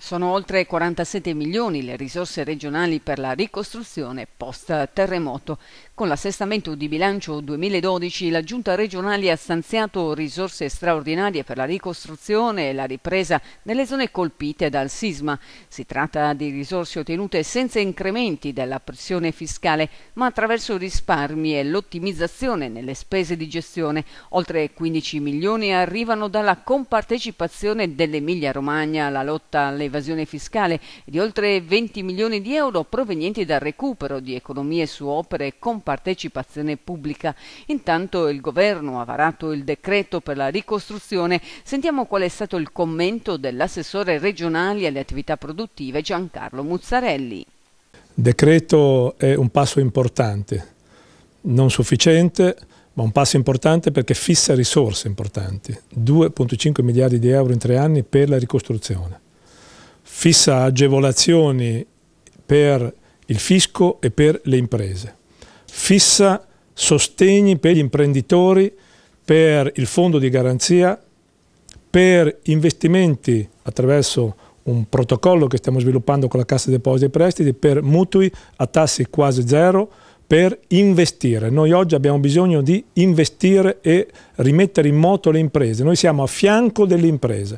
Sono oltre 47 milioni le risorse regionali per la ricostruzione post-terremoto. Con l'assestamento di bilancio 2012 la Giunta regionale ha stanziato risorse straordinarie per la ricostruzione e la ripresa nelle zone colpite dal sisma. Si tratta di risorse ottenute senza incrementi della pressione fiscale, ma attraverso risparmi e l'ottimizzazione nelle spese di gestione. Oltre 15 milioni arrivano dalla compartecipazione dell'Emilia-Romagna alla lotta all'evasione fiscale e di oltre 20 milioni di euro provenienti dal recupero di economie su opere con partecipazione pubblica. Intanto il governo ha varato il decreto per la ricostruzione. Sentiamo qual è stato il commento dell'assessore regionale alle attività produttive Giancarlo Muzzarelli. Il decreto è un passo importante, non sufficiente, ma un passo importante perché fissa risorse importanti, 2,5 miliardi di euro in 3 anni per la ricostruzione. Fissa agevolazioni per il fisco e per le imprese. Fissa sostegni per gli imprenditori, per il fondo di garanzia, per investimenti attraverso un protocollo che stiamo sviluppando con la Cassa Depositi e Prestiti, per mutui a tassi quasi zero, per investire. Noi oggi abbiamo bisogno di investire e rimettere in moto le imprese. Noi siamo a fianco delle imprese.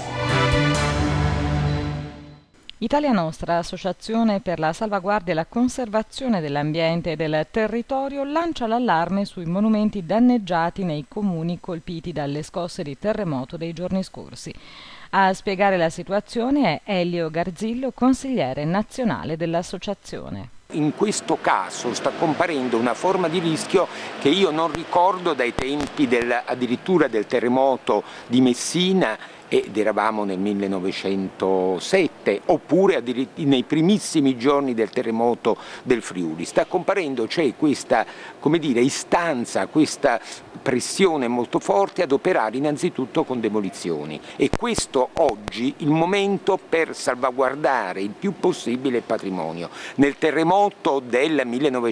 Italia Nostra, associazione per la salvaguardia e la conservazione dell'ambiente e del territorio, lancia l'allarme sui monumenti danneggiati nei comuni colpiti dalle scosse di terremoto dei giorni scorsi. A spiegare la situazione è Elio Garzillo, consigliere nazionale dell'associazione. In questo caso sta comparendo una forma di rischio che io non ricordo dai tempi addirittura del terremoto di Messina, ed eravamo nel 1907, oppure nei primissimi giorni del terremoto del Friuli. Sta comparendo, c'è questa, come dire, istanza, questa pressione molto forte ad operare innanzitutto con demolizioni, e questo oggi il momento per salvaguardare il più possibile il patrimonio. Nel terremoto del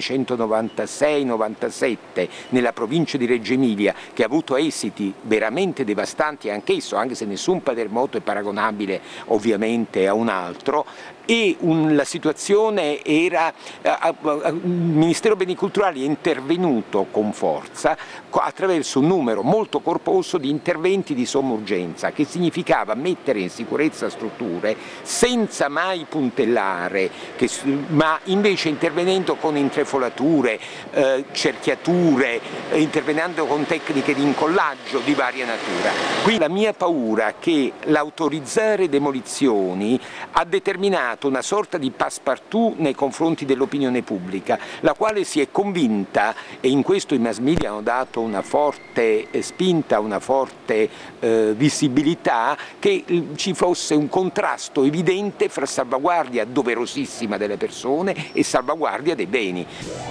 1996-97 nella provincia di Reggio Emilia, che ha avuto esiti veramente devastanti anch'esso, anche se nessun terremoto è paragonabile ovviamente a un altro, e la situazione era, il Ministero Beni Culturali è intervenuto con forza attraverso un numero molto corposo di interventi di somma urgenza, che significava mettere in sicurezza strutture senza mai puntellare, ma invece intervenendo con intrefolature, cerchiature, intervenendo con tecniche di incollaggio di varia natura. Quindi la mia paura è che l'autorizzare demolizioni ha determinato una sorta di passepartout nei confronti dell'opinione pubblica, la quale si è convinta, e in questo i mass media hanno dato una forte spinta, una forte visibilità, che ci fosse un contrasto evidente fra salvaguardia doverosissima delle persone e salvaguardia dei beni.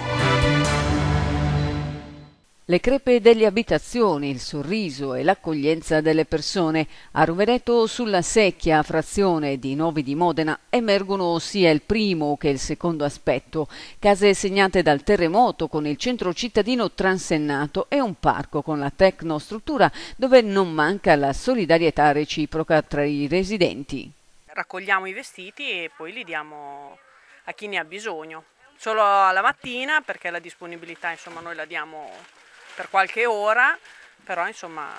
Le crepe delle abitazioni, il sorriso e l'accoglienza delle persone. A Rovereto sulla Secchia, frazione di Novi di Modena, emergono sia il primo che il secondo aspetto. Case segnate dal terremoto con il centro cittadino transennato e un parco con la tecnostruttura dove non manca la solidarietà reciproca tra i residenti. Raccogliamo i vestiti e poi li diamo a chi ne ha bisogno. Solo alla mattina, perché la disponibilità insomma noi la diamo per qualche ora, però insomma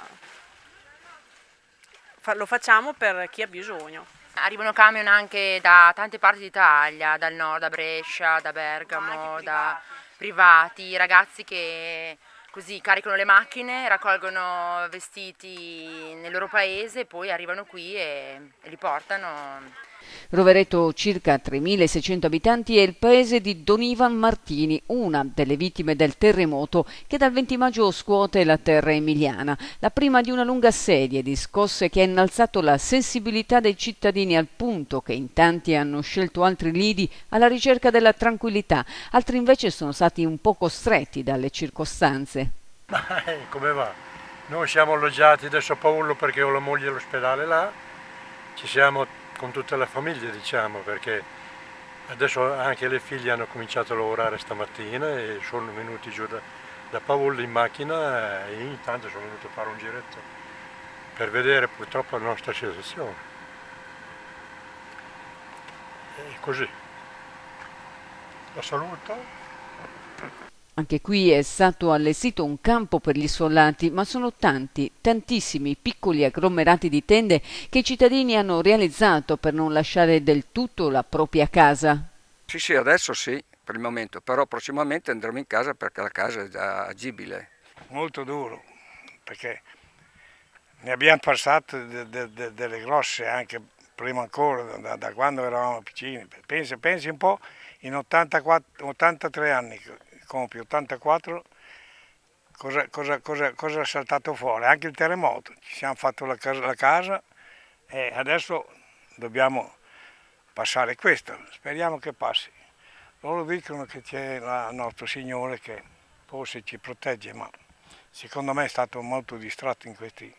lo facciamo per chi ha bisogno. Arrivano camion anche da tante parti d'Italia, dal nord, da Brescia, da Bergamo, da privati, ragazzi che così caricano le macchine, raccolgono vestiti nel loro paese e poi arrivano qui e li portano. Rovereto, circa 3.600 abitanti, è il paese di Don Ivan Martini, una delle vittime del terremoto che dal 20 maggio scuote la terra emiliana, la prima di una lunga serie di scosse che ha innalzato la sensibilità dei cittadini al punto che in tanti hanno scelto altri lidi alla ricerca della tranquillità, altri invece sono stati un po' costretti dalle circostanze. Come va? Noi siamo alloggiati adesso a Paolo perché ho la moglie all'ospedale là, ci siamo con tutta la famiglia, diciamo, perché adesso anche le figlie hanno cominciato a lavorare stamattina e sono venuti giù da Paolo in macchina e intanto sono venuto a fare un giretto per vedere purtroppo la nostra situazione. E così. La saluto. Anche qui è stato allestito un campo per gli sfollati, ma sono tantissimi piccoli agglomerati di tende che i cittadini hanno realizzato per non lasciare del tutto la propria casa. Sì, adesso sì, per il momento, però prossimamente andremo in casa perché la casa è già agibile. Molto duro, perché ne abbiamo passate delle grosse anche prima ancora, da quando eravamo piccini. Pensi un po', in 83 anni, compio 84, cosa è saltato fuori? Anche il terremoto, ci siamo fatto la casa e adesso dobbiamo passare questo, speriamo che passi. Loro dicono che c'è il nostro Signore che forse ci protegge, ma secondo me è stato molto distratto in questi.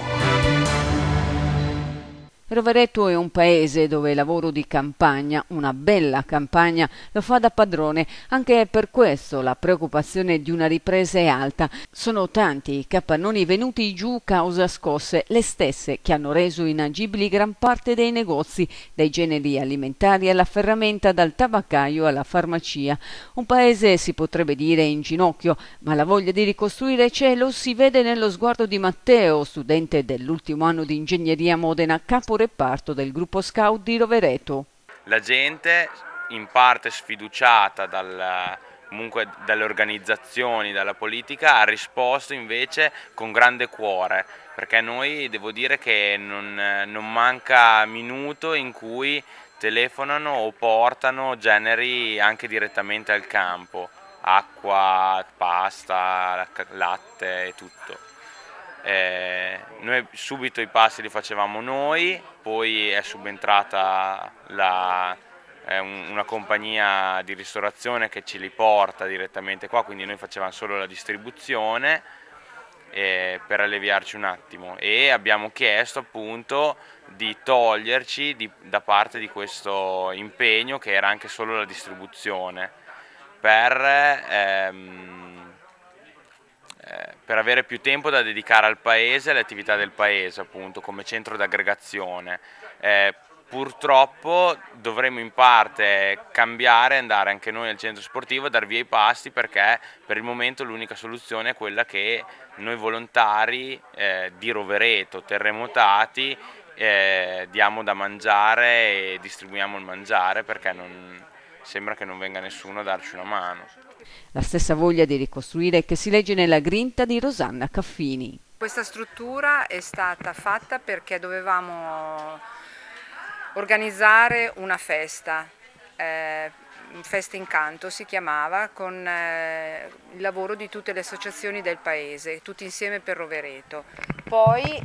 Rovereto è un paese dove il lavoro di campagna, una bella campagna, lo fa da padrone. Anche per questo la preoccupazione di una ripresa è alta. Sono tanti i capannoni venuti giù causa scosse, le stesse che hanno reso inagibili gran parte dei negozi, dai generi alimentari alla ferramenta, dal tabaccaio alla farmacia. Un paese, si potrebbe dire, in ginocchio, ma la voglia di ricostruire c'è, lo si vede nello sguardo di Matteo, studente dell'ultimo anno di ingegneria a Modena, capo reparto del gruppo scout di Rovereto. La gente, in parte sfiduciata comunque dalle organizzazioni, dalla politica, ha risposto invece con grande cuore, perché noi devo dire che non manca minuto in cui telefonano o portano generi anche direttamente al campo, acqua, pasta, latte e tutto. Noi subito i pasti li facevamo noi, poi è subentrata una compagnia di ristorazione che ce li porta direttamente qua, quindi noi facevamo solo la distribuzione per alleviarci un attimo, e abbiamo chiesto appunto di toglierci da parte di questo impegno che era anche solo la distribuzione per avere più tempo da dedicare al paese, alle attività del paese, appunto, come centro d'aggregazione. Purtroppo dovremo in parte cambiare, andare anche noi al centro sportivo a dar via i pasti, perché per il momento l'unica soluzione è quella che noi volontari di Rovereto, terremotati, diamo da mangiare e distribuiamo il mangiare, perché sembra che non venga nessuno a darci una mano. La stessa voglia di ricostruire che si legge nella grinta di Rosanna Caffini. Questa struttura è stata fatta perché dovevamo organizzare una festa, Festa Incanto si chiamava, con il lavoro di tutte le associazioni del paese, tutti insieme per Rovereto. Poi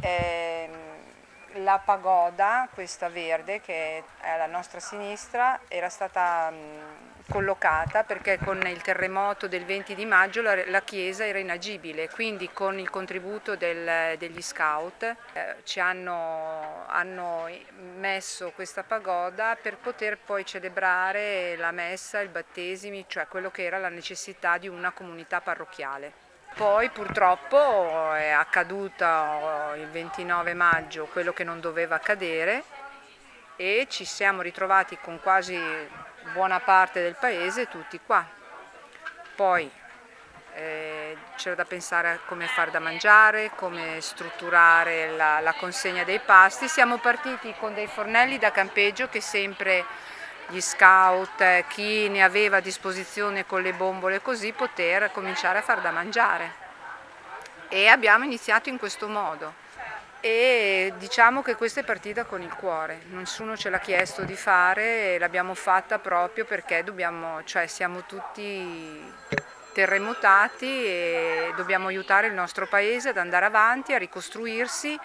la pagoda, questa verde che è alla nostra sinistra, era stata collocata perché con il terremoto del 20 di maggio la chiesa era inagibile, quindi con il contributo degli scout ci hanno messo questa pagoda per poter poi celebrare la messa, i battesimi, cioè quello che era la necessità di una comunità parrocchiale. Poi purtroppo è accaduto il 29 maggio quello che non doveva accadere e ci siamo ritrovati con quasi buona parte del paese tutti qua. Poi c'era da pensare a come far da mangiare, come strutturare la consegna dei pasti. Siamo partiti con dei fornelli da campeggio che sempre gli scout, chi ne aveva a disposizione con le bombole così, poter cominciare a far da mangiare. E abbiamo iniziato in questo modo. E diciamo che questa è partita con il cuore, nessuno ce l'ha chiesto di fare e l'abbiamo fatta proprio perché siamo tutti terremotati e dobbiamo aiutare il nostro paese ad andare avanti, a ricostruirsi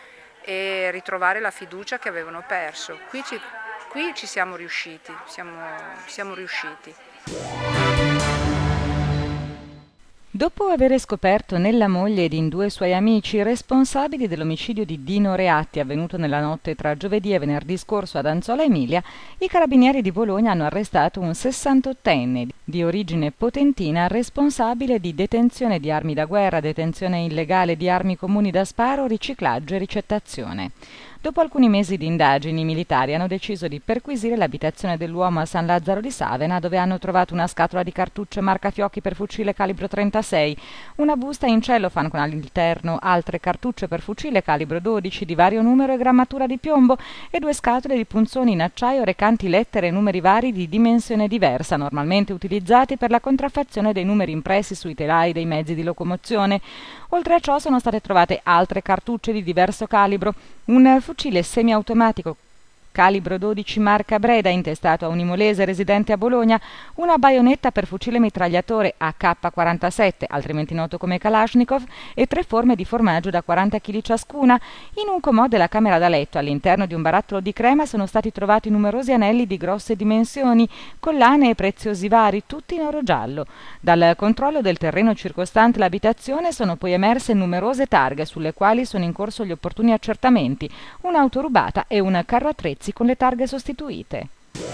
e ritrovare la fiducia che avevano perso. Qui ci siamo riusciti, siamo riusciti. Dopo aver scoperto nella moglie ed in due suoi amici responsabili dell'omicidio di Dino Reatti avvenuto nella notte tra giovedì e venerdì scorso ad Anzola Emilia, i carabinieri di Bologna hanno arrestato un 68enne di origine potentina responsabile di detenzione di armi da guerra, detenzione illegale di armi comuni da sparo, riciclaggio e ricettazione. Dopo alcuni mesi di indagini, i militari hanno deciso di perquisire l'abitazione dell'uomo a San Lazzaro di Savena, dove hanno trovato una scatola di cartucce marca Fiocchi per fucile calibro 36, una busta in cellophane con all'interno altre cartucce per fucile calibro 12 di vario numero e grammatura di piombo e 2 scatole di punzoni in acciaio recanti lettere e numeri vari di dimensione diversa, normalmente utilizzati per la contraffazione dei numeri impressi sui telai dei mezzi di locomozione. Oltre a ciò sono state trovate altre cartucce di diverso calibro, un fucile semiautomatico calibro 12 marca Breda intestato a un imolese residente a Bologna, una baionetta per fucile mitragliatore AK-47, altrimenti noto come Kalashnikov, e 3 forme di formaggio da 40 kg ciascuna. In un comò della camera da letto, all'interno di un barattolo di crema, sono stati trovati numerosi anelli di grosse dimensioni, collane e preziosi vari, tutti in oro giallo. Dal controllo del terreno circostante l'abitazione sono poi emerse numerose targhe sulle quali sono in corso gli opportuni accertamenti, un'auto rubata e un carro attrezzi con le targhe sostituite.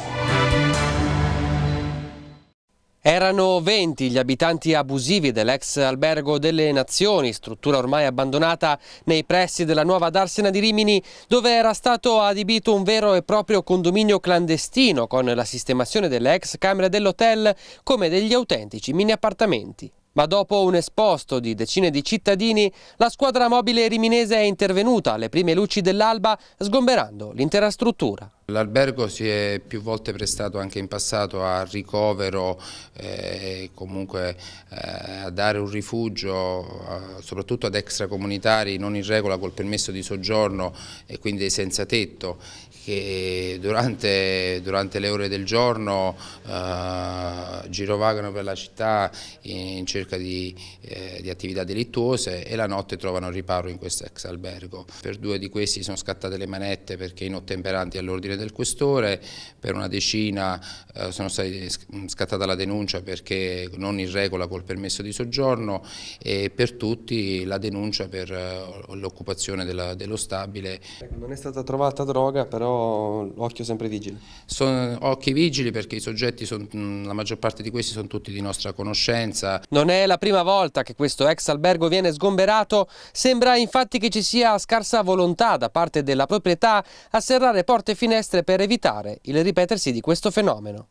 Erano 20 gli abitanti abusivi dell'ex albergo delle Nazioni, struttura ormai abbandonata nei pressi della nuova Darsena di Rimini, dove era stato adibito un vero e proprio condominio clandestino con la sistemazione delle ex camere dell'hotel come degli autentici mini appartamenti. Ma dopo un esposto di decine di cittadini, la squadra mobile riminese è intervenuta alle prime luci dell'alba, sgomberando l'intera struttura. L'albergo si è più volte prestato anche in passato a ricovero comunque a dare un rifugio soprattutto ad extracomunitari non in regola col permesso di soggiorno e quindi senza tetto, che durante le ore del giorno girovagano per la città in cerca di attività delittuose e la notte trovano riparo in questo ex albergo. Per 2 di questi sono scattate le manette perché inottemperanti all'ordine del questore, per una decina sono stati scattata la denuncia perché non in regola col permesso di soggiorno e per tutti la denuncia per l'occupazione dello stabile. Non è stata trovata droga, però occhio sempre vigile. Sono occhi vigili perché i soggetti, la maggior parte di questi sono tutti di nostra conoscenza. Non è la prima volta che questo ex albergo viene sgomberato, sembra infatti che ci sia scarsa volontà da parte della proprietà a serrare porte e finestre per evitare il ripetersi di questo fenomeno.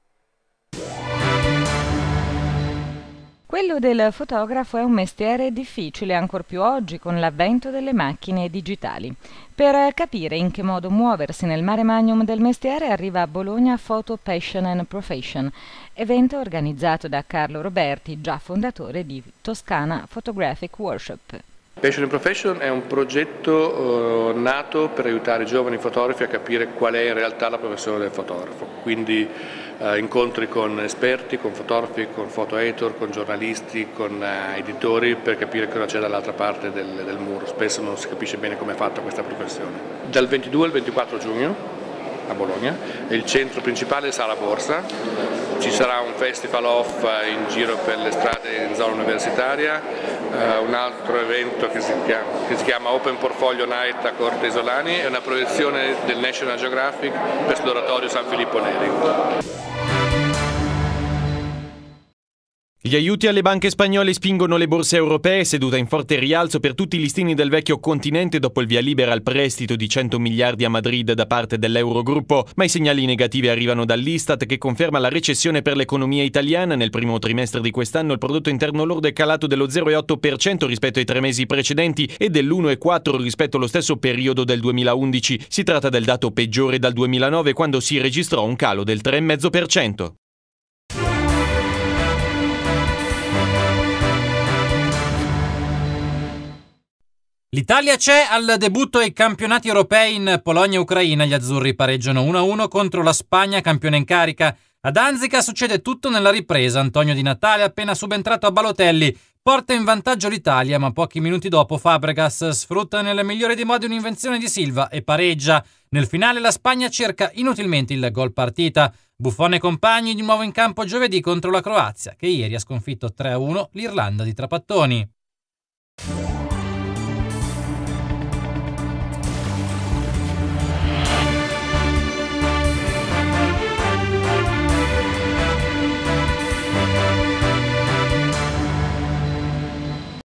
Quello del fotografo è un mestiere difficile, ancor più oggi con l'avvento delle macchine digitali. Per capire in che modo muoversi nel mare magnum del mestiere arriva a Bologna Photo Passion and Profession, evento organizzato da Carlo Roberti, già fondatore di Toscana Photographic Workshop. Passion and Profession è un progetto nato per aiutare i giovani fotografi a capire qual è in realtà la professione del fotografo, quindi incontri con esperti, con fotografi, con photo editor, con giornalisti, con editori per capire cosa c'è dall'altra parte del muro. Spesso non si capisce bene come è fatta questa professione. Dal 22 al 24 giugno a Bologna, il centro principale è Sala Borsa, ci sarà un festival off in giro per le strade in zona universitaria, un altro evento che si chiama Open Portfolio Night a Corte Isolani e una proiezione del National Geographic presso l'oratorio San Filippo Neri. Gli aiuti alle banche spagnole spingono le borse europee, seduta in forte rialzo per tutti i listini del vecchio continente dopo il via libera al prestito di 100 miliardi a Madrid da parte dell'Eurogruppo, ma i segnali negativi arrivano dall'Istat che conferma la recessione per l'economia italiana. Nel primo trimestre di quest'anno il prodotto interno lordo è calato dello 0,8% rispetto ai 3 mesi precedenti e dell'1,4% rispetto allo stesso periodo del 2011. Si tratta del dato peggiore dal 2009, quando si registrò un calo del 3,5%. L'Italia c'è al debutto ai campionati europei in Polonia e Ucraina. Gli azzurri pareggiano 1-1 contro la Spagna, campione in carica. A Danzica succede tutto nella ripresa. Antonio Di Natale, appena subentrato a Balotelli, porta in vantaggio l'Italia, ma pochi minuti dopo Fabregas sfrutta nel migliore dei modi un'invenzione di Silva e pareggia. Nel finale la Spagna cerca inutilmente il gol partita. Buffon e compagni di nuovo in campo giovedì contro la Croazia, che ieri ha sconfitto 3-1 l'Irlanda di Trapattoni.